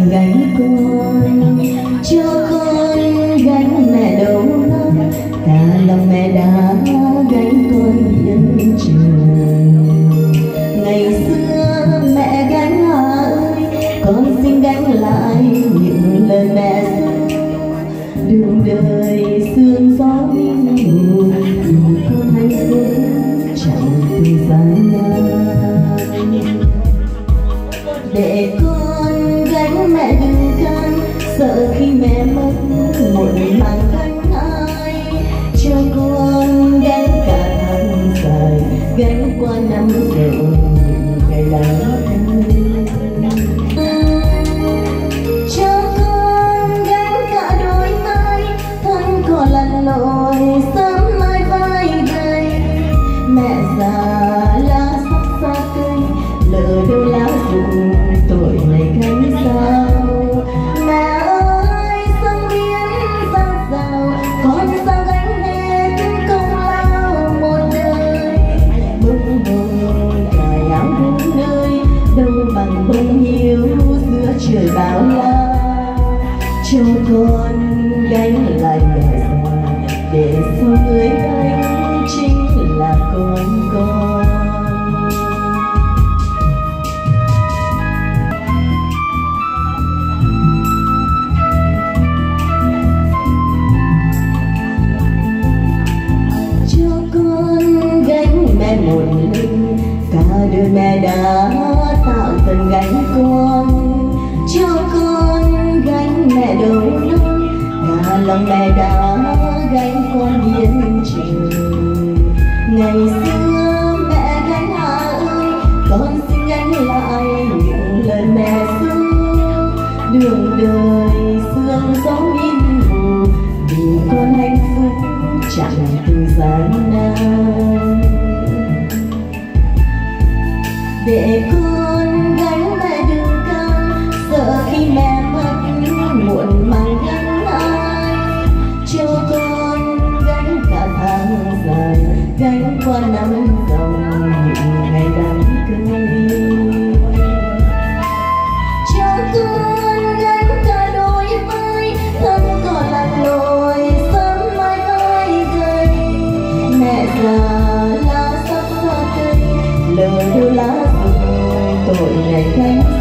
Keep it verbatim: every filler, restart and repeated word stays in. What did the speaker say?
từng gánh con, cho con gánh mẹ đầu năm, cả lòng mẹ đã gánh con hiến trường. Ngày xưa mẹ gánh Hà ơi, con xin gánh lại những lời mẹ dạy. Đường đời sương gió mịn mù, dù con hạnh phúc chẳng từ gian nan. Để con gánh mẹ đừng can, sợ khi mẹ mất muộn màng gánh ai. Cho con gánh cả tháng dài, gánh qua năm rồi ngày lắng. Cho con gánh cả đôi tay, thân cỏ lặn lội sớm mai vai gầy. Mẹ già lá sắc xa cây, lỡ đâu lá rụng tội này gánh sao. Mẹ ơi sông biến giang rào, con sao gánh hết công lao một đời. Bông bông cài áo đúng nơi, đâu bằng bông hiếu giữa trời bão la. Cho con gánh lại mẹ già, để sau người gánh chính là con con. Một lần cả đời mẹ đã tạo từng gánh con, cho con gánh mẹ đầu năm, cả lòng mẹ đã gánh con hiến trường. Ngày xưa mẹ gánh Hà ơi, con xin gánh lại những lời mẹ ru. Đường đời sương gió in mù, vì con hạnh phúc chẳng từ gian nan. Để con gánh mẹ đừng can, sợ khi mẹ mất muộn màng gánh ai. Cho con gánh cả tháng dài, gánh qua năm dòng những ngày đám cưới. Cho con gánh cả đôi vai, thân cỏ lặn lội sớm mai vai gầy. Mẹ già lá sắc xa cây, lỡ đâu lá tội này gánh